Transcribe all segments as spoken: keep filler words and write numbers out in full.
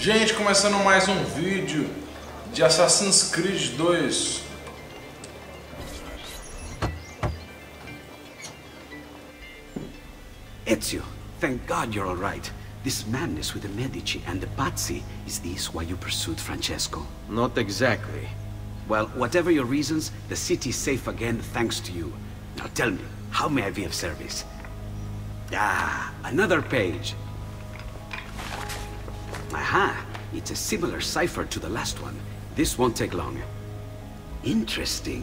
Gente, começando mais um vídeo de Assassin's Creed dois. Ezio, thank God you're all right. This madness with the Medici and the Pazzi, is this why you pursued Francesco? Not exactly. Well, whatever your reasons, the city's safe again thanks to you. Now tell me, how may I be of service? Ah, another page. Aha, it's a similar cipher to the last one. This won't take long. Interesting.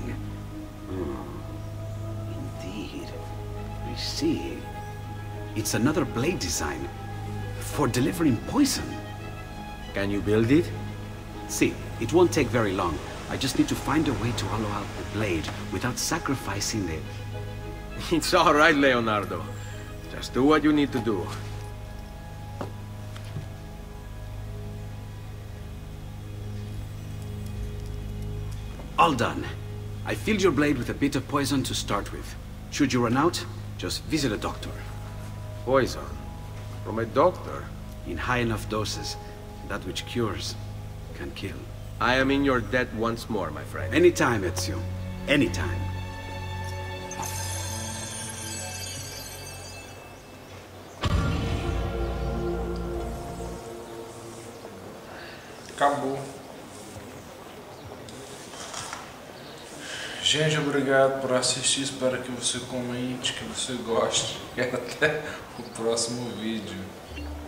Hmm. Indeed. I see. It's another blade design. For delivering poison. Can you build it? See, it won't take very long. I just need to find a way to hollow out the blade without sacrificing the... It's all right, Leonardo. Just do what you need to do. All done. I filled your blade with a bit of poison to start with. Should you run out, just visit a doctor. Poison? From a doctor? In high enough doses, that which cures can kill. I am in your debt once more, my friend. Anytime, Ezio. Anytime. Acabou. Gente, obrigado por assistir. Espero que você comente, que você goste. E até o próximo vídeo.